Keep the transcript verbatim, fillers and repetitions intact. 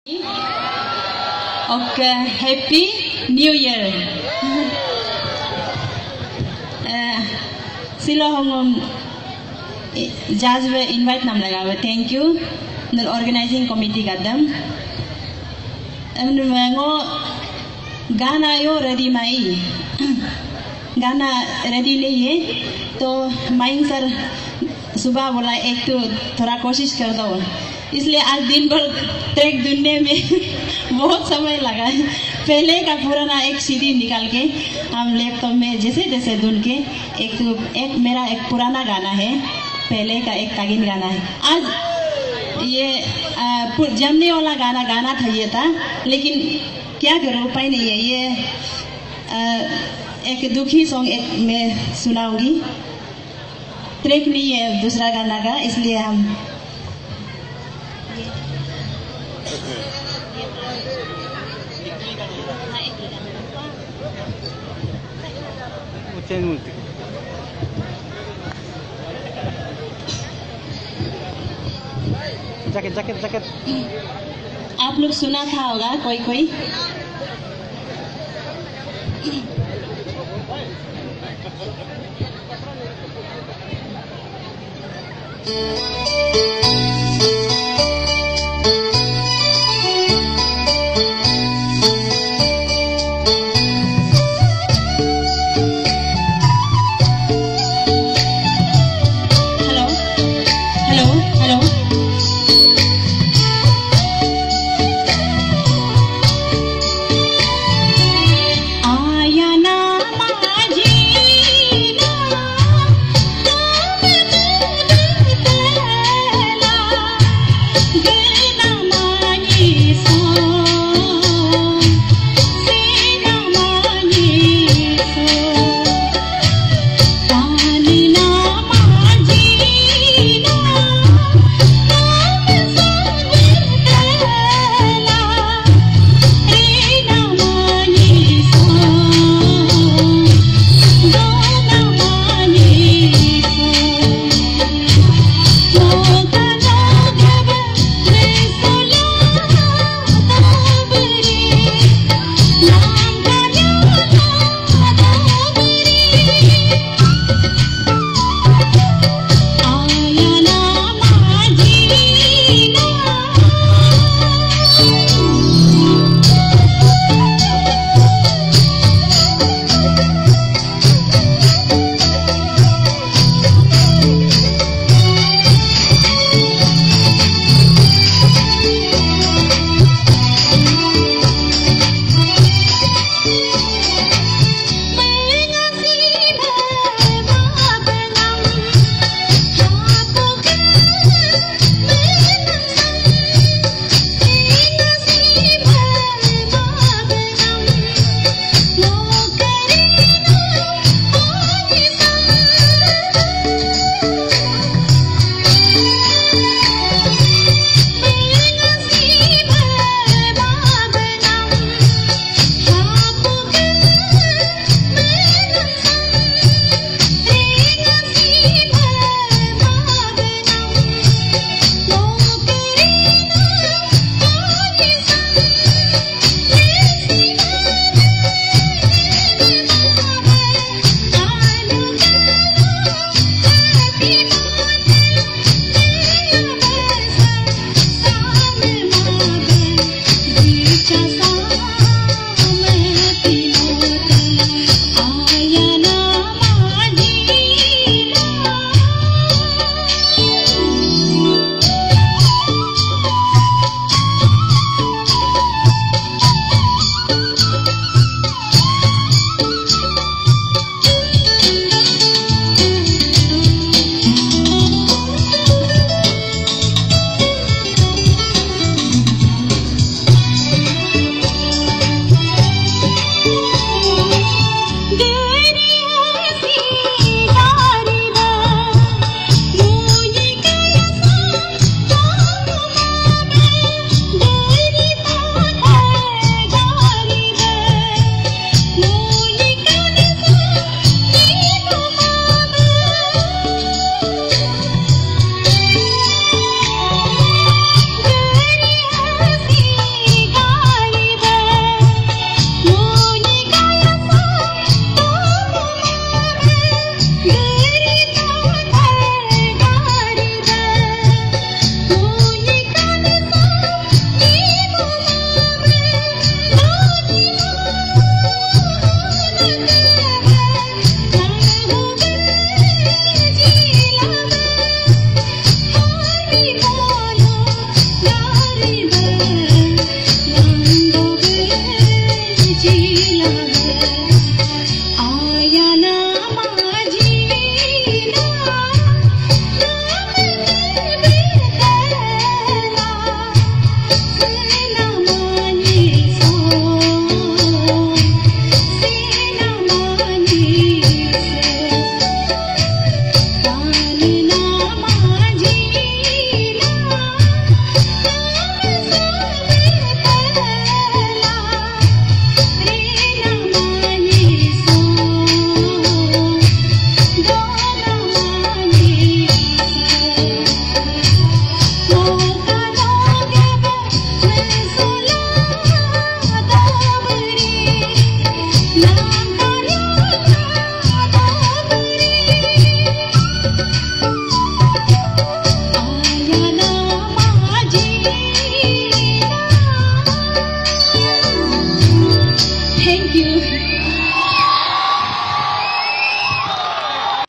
Och uh, Happy New Year. uh, Sila hong jazz we invite nam lagawe. Thank you. The organizing committee gadam. And ngo गाना यो ready माई गाना ready नहीं है तो माइंग सर सुबह बोला एक तो थोड़ा कोशिश कर दो, इसलिए आज दिन भर ट्रैक ढूंढने में बहुत समय लगा है। पहले का पुराना एक सीडी निकाल के हम लैपटॉप में जैसे जैसे ढूंढ के एक तो एक मेरा एक पुराना गाना है, पहले का एक तागिन गाना है। आज ये जमने वाला गाना गाना था ये था, लेकिन क्या करूँ उपाय नहीं है। ये आ, एक दुखी सॉन्ग एक मैं सुनाऊंगी, ट्रैक नहीं है दूसरा गाना का, इसलिए हम जैकेट जैकेट जैकेट आप लोग सुना था होगा कोई कोई।